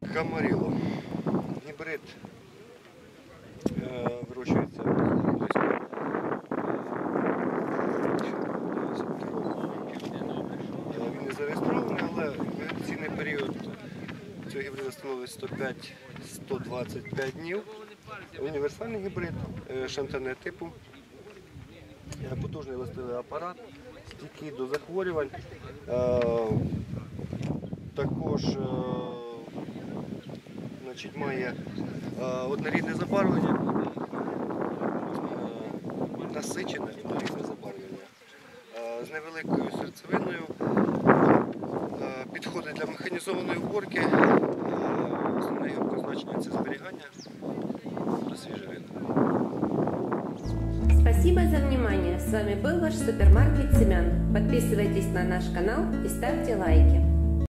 Камаріло. Гібрид вирощується близько 10 років. Він не зареєстрований, але вегетаційний період цього гібрида становить 105-125 днів. Універсальний гібрид, шантане типу, потужний листовий апарат, стійкий до захворювань. Також має однорідне забарвлення, насичене однорідне забарвлення, з невеликою серцевиною, підходить для механізованої уборки, основне його призначення – це зберігання та свіжий вид. Спасибо за внимание. С вами был ваш супермаркет семян. Подписывайтесь на наш канал и ставьте лайки.